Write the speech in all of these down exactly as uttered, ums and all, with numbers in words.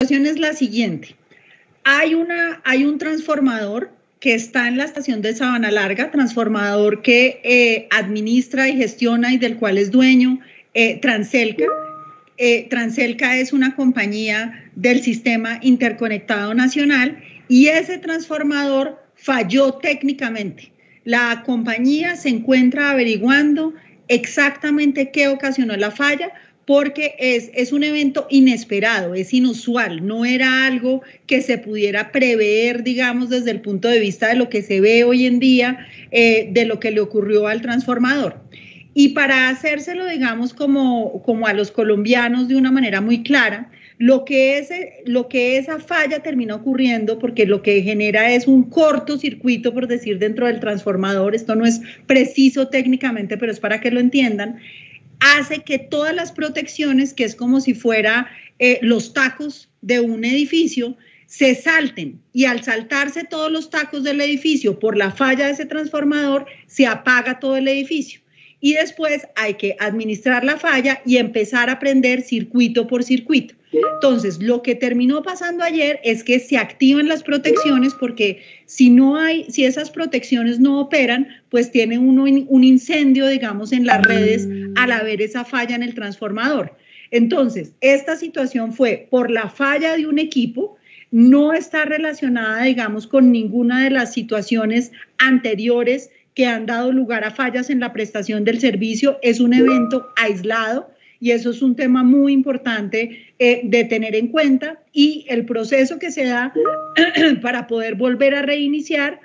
situación es la siguiente. Hay, una, hay un transformador que está en la estación de Sabana Larga, transformador que eh, administra y gestiona y del cual es dueño eh, Transelca. Eh, Transelca es una compañía del Sistema Interconectado Nacional y ese transformador falló técnicamente. La compañía se encuentra averiguando exactamente qué ocasionó la falla, porque es, es un evento inesperado, es inusual, no era algo que se pudiera prever, digamos, desde el punto de vista de lo que se ve hoy en día, eh, de lo que le ocurrió al transformador. Y para hacérselo, digamos, como, como a los colombianos de una manera muy clara, lo que, es, lo que esa falla termina ocurriendo, porque lo que genera es un cortocircuito, por decir, dentro del transformador, esto no es preciso técnicamente, pero es para que lo entiendan, hace que todas las protecciones, que es como si fuera eh, los tacos de un edificio, se salten, y al saltarse todos los tacos del edificio por la falla de ese transformador, se apaga todo el edificio. Y después hay que administrar la falla y empezar a prender circuito por circuito. Entonces, lo que terminó pasando ayer es que se activan las protecciones, porque si no hay, si esas protecciones no operan, pues tiene uno un incendio, digamos, en las redes al haber esa falla en el transformador. Entonces, esta situación fue por la falla de un equipo, no está relacionada, digamos, con ninguna de las situaciones anteriores que han dado lugar a fallas en la prestación del servicio. Es un evento aislado. Y eso es un tema muy importante eh, de tener en cuenta, y el proceso que se da para poder volver a reiniciar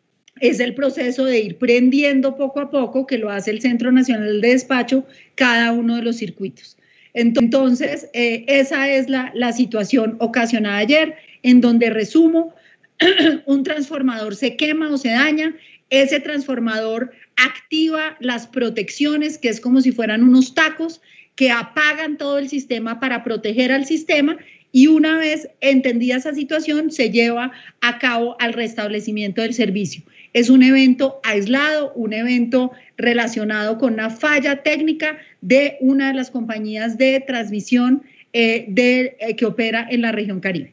es el proceso de ir prendiendo poco a poco, que lo hace el Centro Nacional de Despacho, cada uno de los circuitos. Entonces, eh, esa es la, la situación ocasionada ayer, en donde, resumo, un transformador se quema o se daña, ese transformador activa las protecciones, que es como si fueran unos tacos, que apagan todo el sistema para proteger al sistema, y una vez entendida esa situación, se lleva a cabo al restablecimiento del servicio. Es un evento aislado, un evento relacionado con una falla técnica de una de las compañías de transmisión eh, de, eh, que opera en la región Caribe.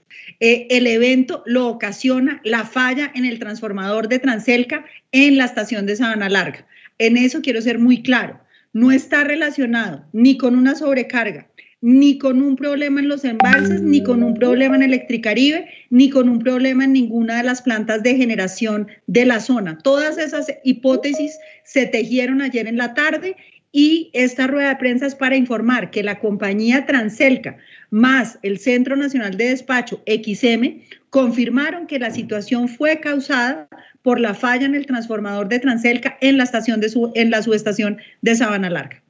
Eh, el evento lo ocasiona la falla en el transformador de Transelca en la estación de Sabana Larga. En eso quiero ser muy claro. No está relacionado ni con una sobrecarga, ni con un problema en los embalses, ni con un problema en Electricaribe, ni con un problema en ninguna de las plantas de generación de la zona. Todas esas hipótesis se tejieron ayer en la tarde, y esta rueda de prensa es para informar que la compañía Transelca más el Centro Nacional de Despacho, X M, confirmaron que la situación fue causada por la falla en el transformador de Transelca en la, estación de su, en la subestación de Sabana Larga.